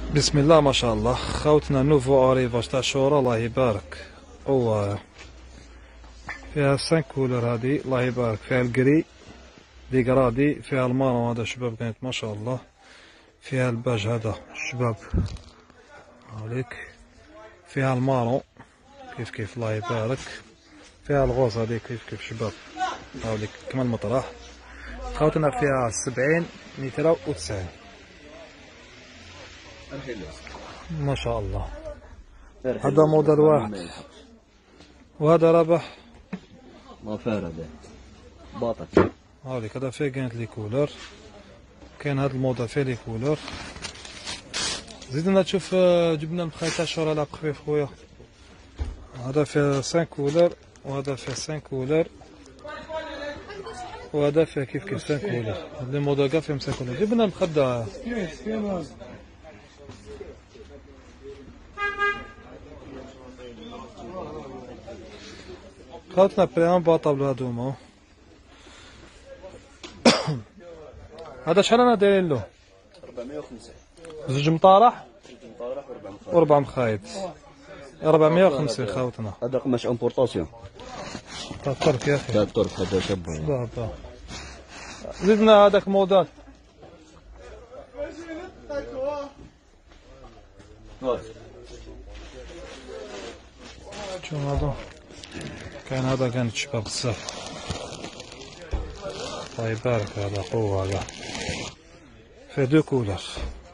بسم الله ما شاء الله. خوتنا نوفو اريفاج تاع شورى الله يبارك. فيها 5 كولر هذه الله يبارك. فيها الكري ديكرادي، فيها المارون هذا شباب كانت ما شاء الله، فيها الباج هذا شباب هاوليك، فيها المارون كيف كيف الله يبارك، فيها الغوز هذه كيف كيف شباب هاوليك كما المطرح. خوتنا فيها 70 متر و90 ما شاء الله. هذا موديل واحد وهذا رابح ما فارده باطل هاوليك. هذا فيه كانت لي كولر، كاين هذا الموديل فيه لي كولر. زيدنا تشوف جبنا البخاي تاع شورى لا بخفيف خويا. هذا فيه 5 كولر وهذا فيه 5 كولر وهذا فيه كيف كيف 5 كولر. هاد لي موديل كاع فيهم 5 كولر. جبنا المخدة خوتنا بريان باطابل هادوما. هذا شحال انا دايرين له؟ 450 زوج مطارح و4 و4 مخايط 450 خوتنا. هذا قماش امبورطاسيون تاع الترك يا اخي تاع الترك هذا شابه. بابا زدنا هذاك موديل شو هذا؟ كان هذا كان شباب بزاف الله يبارك. هذا قوة هذا فيه 2 كولر